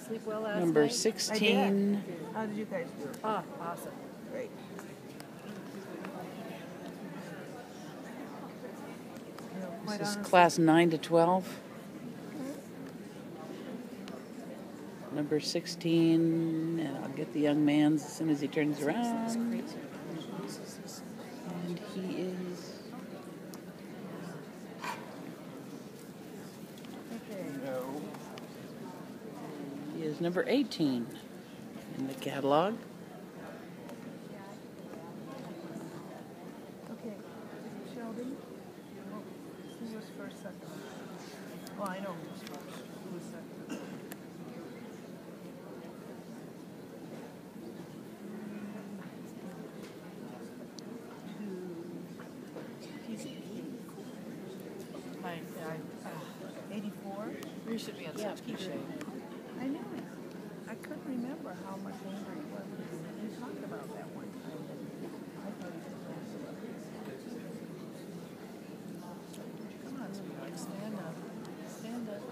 sleep well last Number night? 16. How did you guys do? Oh, awesome. Great. This is class 9 to 12. Number 16, and I'll get the young man's as soon as he turns around. And he is... He is number 18 in the catalog. Okay. Sheldon? Who was first, second? Well, I know who was first. Who was second? Hi. 84? You should be in such good shape. I know. I couldn't remember how much longer he was. We talked about that one time. I thought he was Come on, sweetheart. Stand up. Stand up.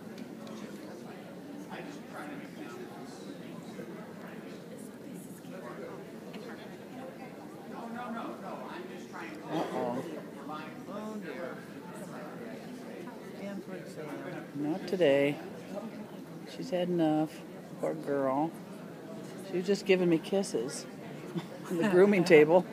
Uh-oh. Oh, dear. Stand for exam. Not today. She's had enough. Poor girl. She was just giving me kisses on the grooming table.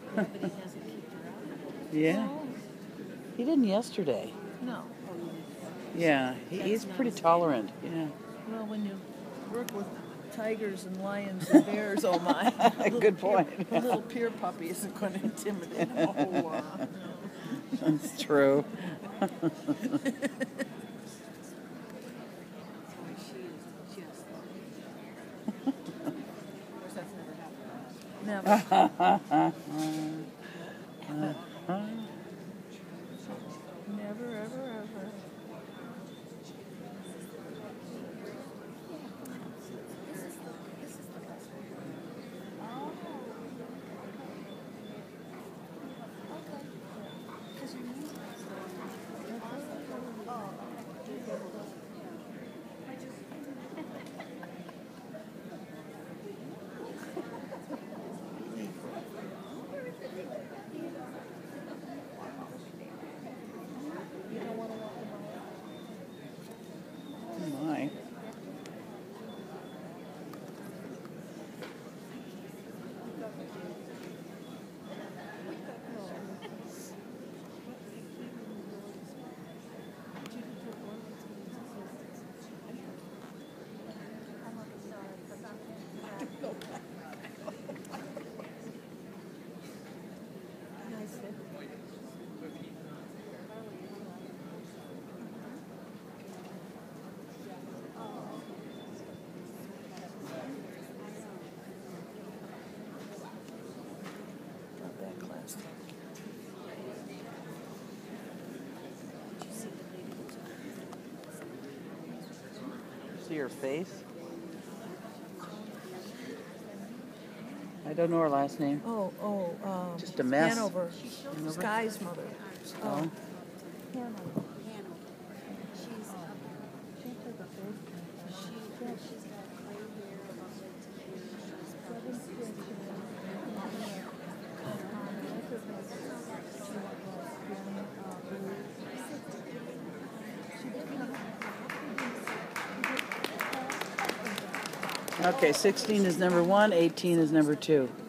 Yeah. He didn't yesterday. No. Yeah, he's pretty tolerant. Yeah. Well, when you work with tigers and lions and bears, oh my. Good point. A little peer puppy isn't going to intimidate him a whole lot. That's true. Never. Never, ever, ever. My. Got that class. See her face? I don't know her last name. Just a mess. Hanover. Sky's mother. Oh. Hanover. Okay, 16 is number 1, 18 is number 2.